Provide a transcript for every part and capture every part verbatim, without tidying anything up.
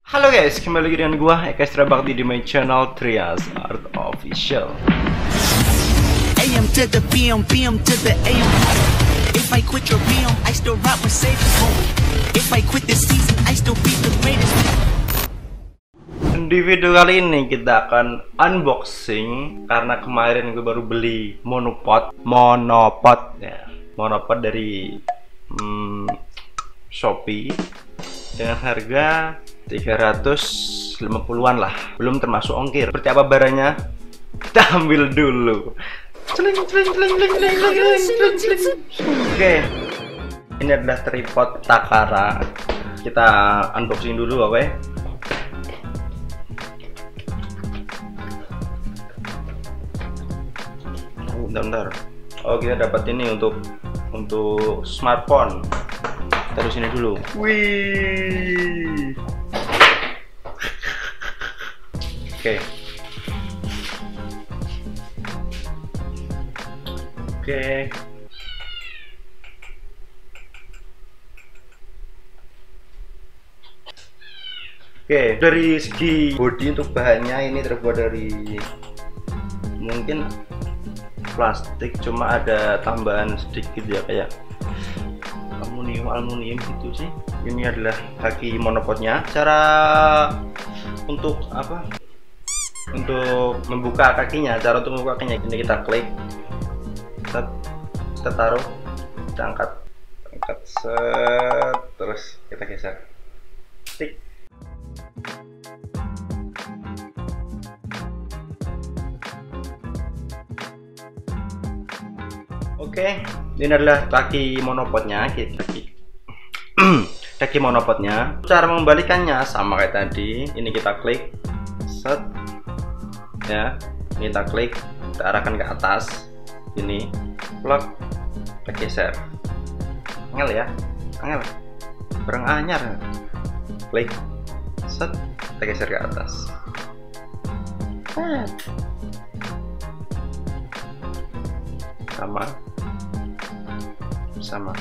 Halo guys, kembali lagi dengan gua Eka Estra Bakti di my channel Trias Art Official. A M to the P M, P M to the A M. If I quit your P M, I still rap with Save Home. If I quit this season, I still be the greatest. Di video kali ini kita akan unboxing karena kemarin gue baru beli monopod, monopod ya, monopod dari hmm, Shopee dengan harga tiga ratus lima puluhan lah, belum termasuk ongkir. Seperti apa barangnya? Kita ambil dulu. Oke, ini adalah tripod Takara. Kita unboxing dulu, oke? Oh, bentar, bentar. Oh, kita dapat ini untuk untuk smartphone. Taruh sini dulu. Wih. Oke. Oke. Oke, dari segi bodi untuk bahannya ini terbuat dari mungkin plastik, cuma ada tambahan sedikit ya, kayak aluminium aluminium gitu sih. Ini adalah kaki monopodnya. Cara untuk apa? Untuk membuka kakinya, cara untuk membuka kakinya ini kita klik, kita, kita taruh, kita angkat, angkat set, terus kita geser, tik. Oke, ini adalah kaki monopodnya, kaki kaki monopodnya. Cara membalikannya sama kayak tadi. Ini kita klik, set, ya. Ini kita klik, kita arahkan ke atas. Ini, plug, kita geser. Angel ya, angel. Barang anyar. Klik, set, kita geser ke atas. Sama. Sama.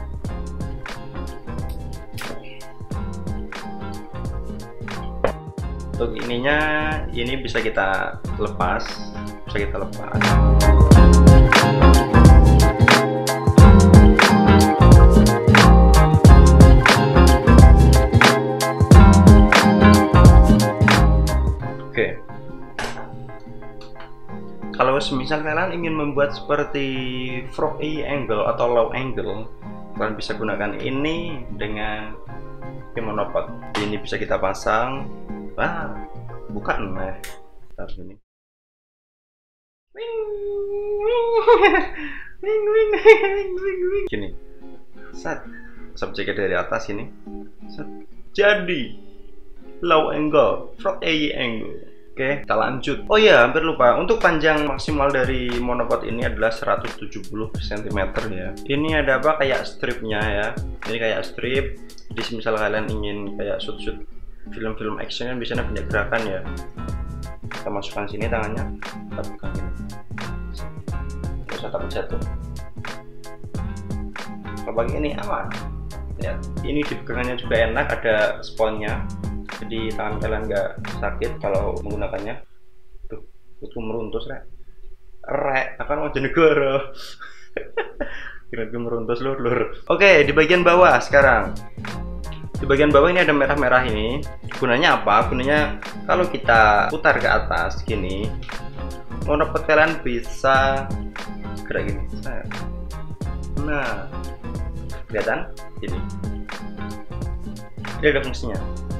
Untuk ininya, ini bisa kita lepas, bisa kita lepas. Oke. Kalau semisal kalian ingin membuat seperti frog eye angle atau low angle, kalian bisa gunakan ini dengan monopod. Ini bisa kita pasang. Wah, bukan nah. Taruh sini. Gini. Set. Subjeknya dari atas ini. Set. Jadi low angle, frog eye angle. Oke, kita lanjut. Oh iya, hampir lupa. Untuk panjang maksimal dari monopod ini adalah seratus tujuh puluh sentimeter ya. Ini ada apa? Kayak stripnya ya. Ini kayak strip. Jadi misal kalian ingin kayak shoot-shoot film-film action kan biasanya punya gerakan ya. Kita masukkan sini tangannya. Kita pegang gini. Nggak usah takut jatuh. Kalau bagi ini aman. Ya, ini dipegangannya juga enak. Ada sponnya. Jadi tangan kalian nggak sakit kalau menggunakannya. Tuh, itu meruntus rek. Rek, akan mau jenegoro. Kira-kira meruntus lur lur. Oke, di bagian bawah sekarang. Di bagian bawah ini ada merah-merah ini. Gunanya apa? Gunanya kalau kita putar ke atas gini, monopod kalian bisa gerak gini. Nah, kelihatan? Ini. Ini ada fungsinya.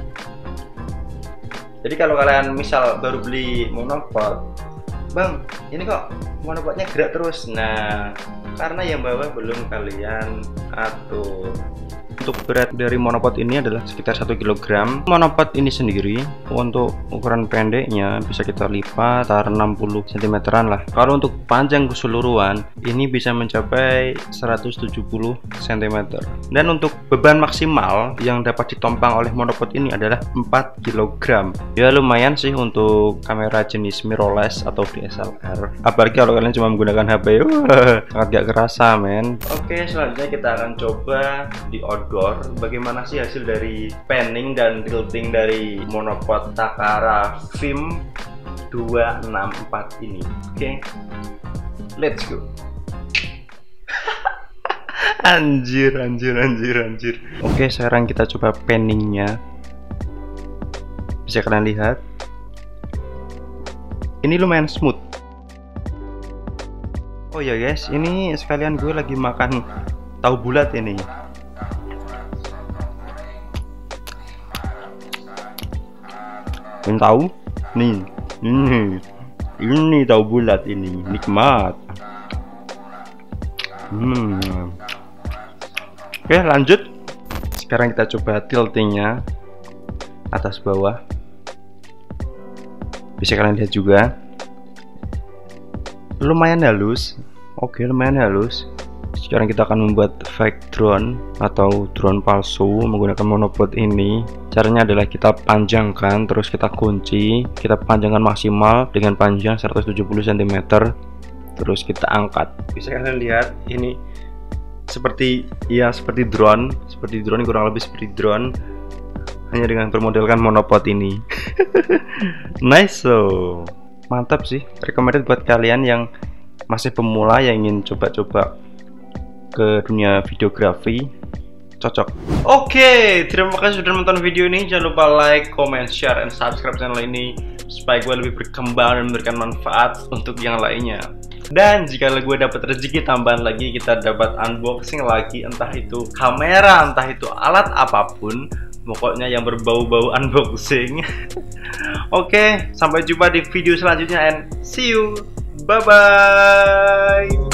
Jadi kalau kalian misal baru beli monopod, bang, ini kok monopodnya gerak terus. Nah, karena yang bawah belum kalian atur. Untuk berat dari monopod ini adalah sekitar satu kilogram. Monopod ini sendiri untuk ukuran pendeknya bisa kita lipat sekitar enam puluh sentimeteran lah. Kalau untuk panjang keseluruhan ini bisa mencapai seratus tujuh puluh sentimeter. Dan untuk beban maksimal yang dapat ditompang oleh monopod ini adalah empat kilogram. Ya lumayan sih untuk kamera jenis mirrorless atau D S L R. Apalagi kalau kalian cuma menggunakan H P, wah, sangat gak kerasa men. Oke, selanjutnya kita akan coba di outdoor, bagaimana sih hasil dari panning dan tilting dari monopod Takara Vim dua enam empat ini. Oke, okay? Let's go. Anjir, anjir, anjir, anjir. Oke, okay, sekarang kita coba panningnya. Bisa kalian lihat, ini lumayan smooth. Oh ya guys, ini sekalian gue lagi makan tahu bulat ini. Kalian tahu? Nih, ini, ini tahu bulat ini, nikmat. Hmm. Oke, lanjut. Sekarang kita coba tiltingnya atas bawah. Bisa kalian lihat juga, lumayan halus. Oke, lumayan halus. Sekarang kita akan membuat fake drone atau drone palsu menggunakan monopod ini. Caranya adalah kita panjangkan, terus kita kunci, kita panjangkan maksimal dengan panjang seratus tujuh puluh sentimeter, terus kita angkat. Bisa kalian lihat ini seperti ya seperti drone, seperti drone kurang lebih seperti drone, hanya dengan bermodelkan monopod ini. Nice, so mantap sih, recommended buat kalian yang masih pemula yang ingin coba-coba ke dunia videografi, cocok. Oke, terima kasih sudah menonton video ini. Jangan lupa like, comment, share, and subscribe channel ini supaya gue lebih berkembang dan memberikan manfaat untuk yang lainnya. Dan jika gue dapat rezeki tambahan lagi, kita dapat unboxing lagi, entah itu kamera, entah itu alat apapun, pokoknya yang berbau-bau unboxing. Oke, sampai jumpa di video selanjutnya and see you. Bye bye.